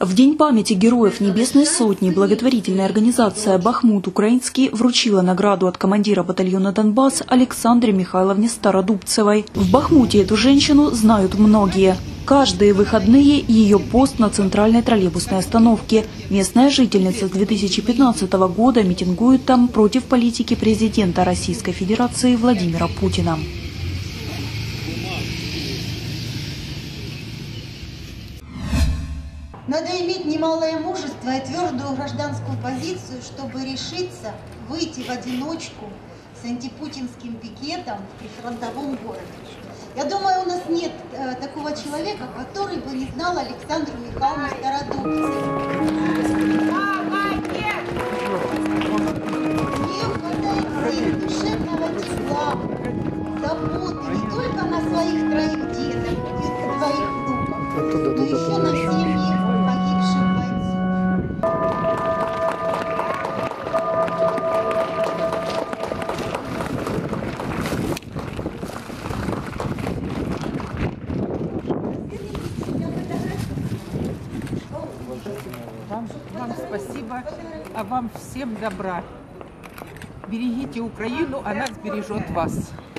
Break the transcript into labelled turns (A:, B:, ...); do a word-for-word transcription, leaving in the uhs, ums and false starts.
A: В День памяти героев Небесной Сотни благотворительная организация «Бахмут Украинский» вручила награду от командира батальона «Донбасс» Александре Михайловне Стародубцевой. В Бахмуте эту женщину знают многие. Каждые выходные ее пост на центральной троллейбусной остановке. Местная жительница с две тысячи пятнадцатого года митингует там против политики президента Российской Федерации Владимира Путина.
B: Надо иметь немалое мужество и твердую гражданскую позицию, чтобы решиться выйти в одиночку с антипутинским пикетом в прифронтовом городе. Я думаю, у нас нет э, такого человека, который бы не знал Александру Михайловну Стародубцеву. У нее хватает сил, душевного тепла, заботы не только на своих троих деток и двоих внуков, но еще на семьи погибших бойцов.
C: Вам, вам спасибо, а вам всем добра. Берегите Украину, она сбережет вас.